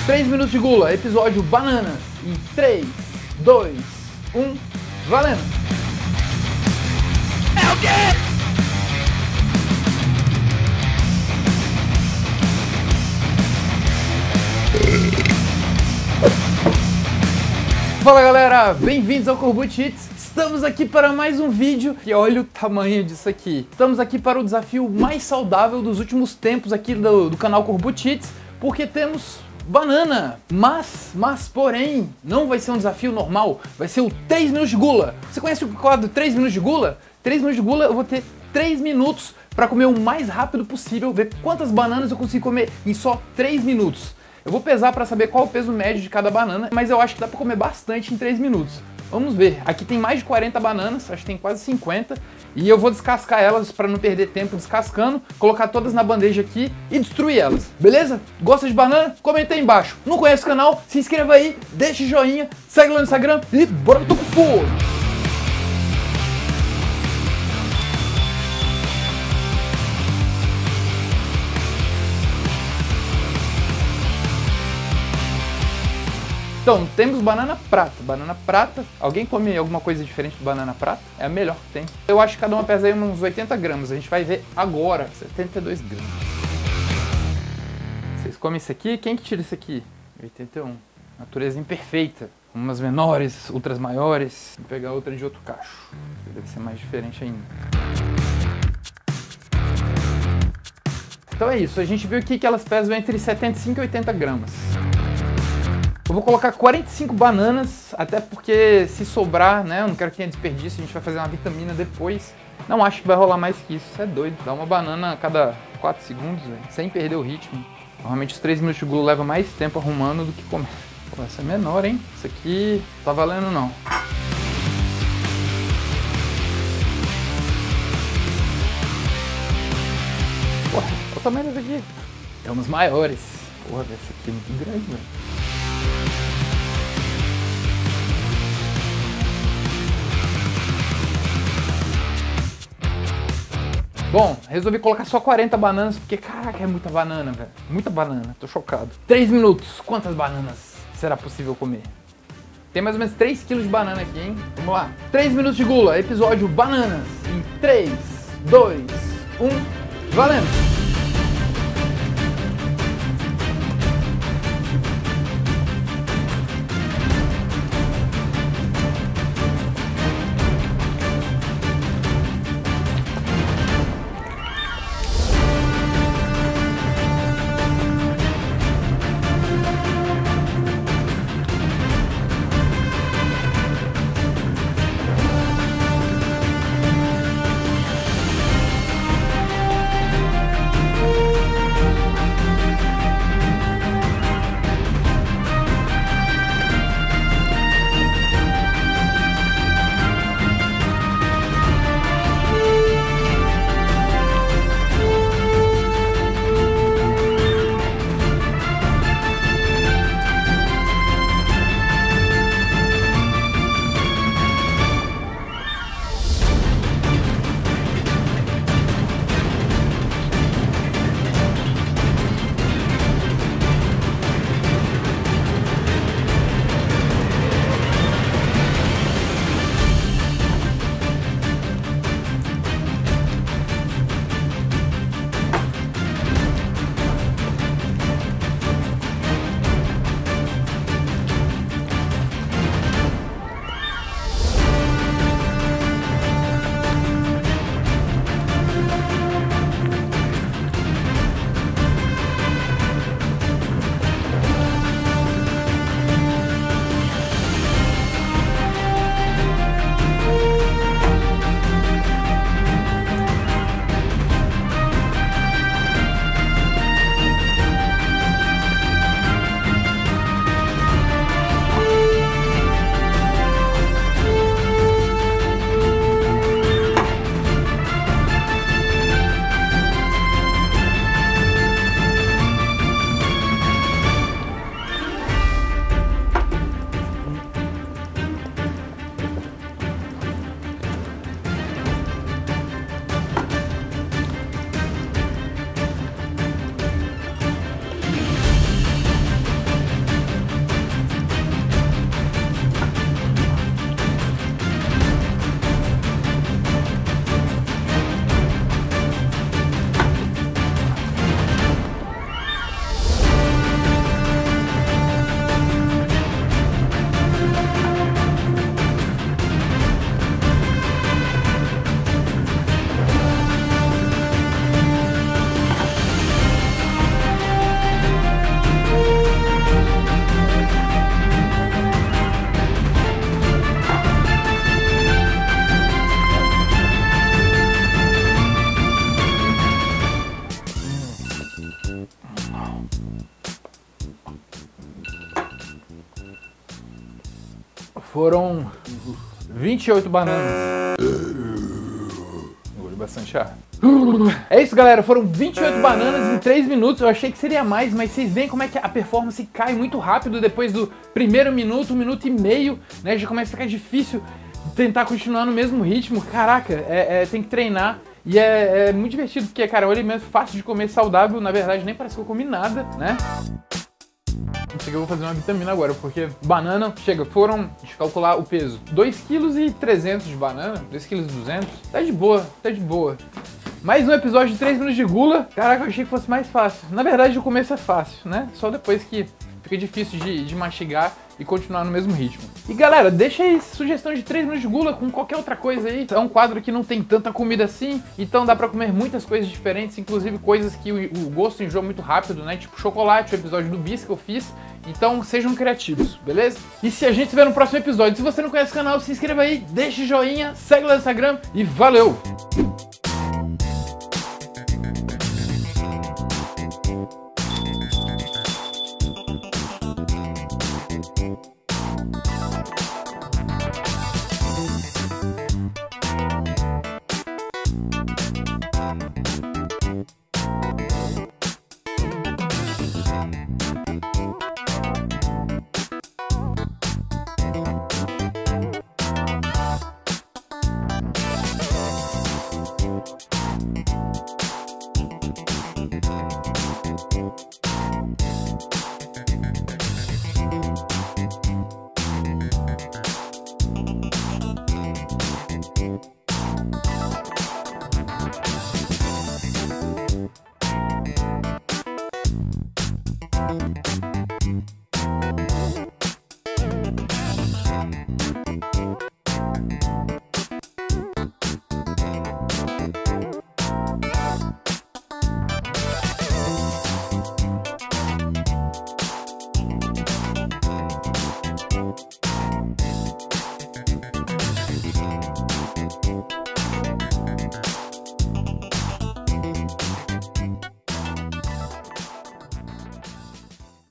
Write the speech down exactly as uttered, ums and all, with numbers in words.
três minutos de gula, episódio bananas. Em três, dois, um, valendo! É o quê? Fala galera, bem-vindos ao Corbucci Eats. Estamos aqui para mais um vídeo e olha o tamanho disso aqui. Estamos aqui para o desafio mais saudável dos últimos tempos aqui do, do canal Corbucci Eats, porque temos banana, mas, mas porém, não vai ser um desafio normal, vai ser o três minutos de gula. Você conhece o quadro três minutos de gula? três minutos de gula eu vou ter três minutos para comer o mais rápido possível, ver quantas bananas eu consigo comer em só três minutos. Eu vou pesar para saber qual é o peso médio de cada banana, mas eu acho que dá para comer bastante em três minutos. Vamos ver, aqui tem mais de quarenta bananas, acho que tem quase cinquenta, e eu vou descascar elas para não perder tempo descascando, colocar todas na bandeja aqui e destruir elas, beleza? Gosta de banana? Comenta aí embaixo. Não conhece o canal? Se inscreva aí, deixa joinha, segue lá no Instagram e bora pro fogo! Então, temos banana prata. Banana prata, alguém come alguma coisa diferente de banana prata? É a melhor que tem. Eu acho que cada uma pesa aí uns oitenta gramas. A gente vai ver agora, setenta e dois gramas. Vocês comem isso aqui? Quem que tira isso aqui? oitenta e um. Natureza imperfeita. Umas menores, outras maiores. Vou pegar outra de outro cacho. Deve ser mais diferente ainda. Então é isso. A gente viu aqui que elas pesam entre setenta e cinco e oitenta gramas. Eu vou colocar quarenta e cinco bananas, até porque se sobrar, né, eu não quero que tenha desperdício, a gente vai fazer uma vitamina depois. Não acho que vai rolar mais que isso, isso é doido. Dá uma banana a cada quatro segundos, véio, sem perder o ritmo. Normalmente os três minutos de gula leva mais tempo arrumando do que comer. Pô, essa é menor, hein? Isso aqui não tá valendo não. Porra, olha o tamanho dessa aqui. É umas maiores. Porra, essa aqui é muito grande, velho. Bom, resolvi colocar só quarenta bananas, porque caraca, é muita banana, velho. Muita banana, tô chocado. três minutos, quantas bananas será possível comer? Tem mais ou menos três quilos de banana aqui, hein? Vamos lá. três minutos de gula, episódio bananas. Em três, dois, um, valendo! foram vinte e oito bananas. Engoli bastante ar. É isso, galera, foram vinte e oito bananas em três minutos. Eu achei que seria mais, mas vocês veem como é que a performance cai muito rápido depois do primeiro minuto, um minuto e meio, né? Já começa a ficar difícil tentar continuar no mesmo ritmo. Caraca, é, é, tem que treinar. E é, é muito divertido, porque, cara, é um alimento fácil de comer, saudável. Na verdade, nem parece que eu comi nada, né? Isso aqui eu vou fazer uma vitamina agora, porque banana, chega, foram, deixa eu calcular o peso, dois quilos e trezentos de banana, dois quilos e duzentos, tá de boa, tá de boa. Mais um episódio de três minutos de gula. Caraca, eu achei que fosse mais fácil. Na verdade, o começo é fácil, né? Só depois que fica difícil de, de mastigar e continuar no mesmo ritmo. E galera, deixa aí sugestão de três minutos de gula com qualquer outra coisa aí. É um quadro que não tem tanta comida assim, então dá pra comer muitas coisas diferentes, inclusive coisas que o, o gosto enjoa muito rápido, né? Tipo chocolate, o episódio do bis que eu fiz. Então sejam criativos, beleza? E se a gente se vê no próximo episódio, se você não conhece o canal, se inscreva aí, deixe joinha, segue lá no Instagram e valeu! Thank you.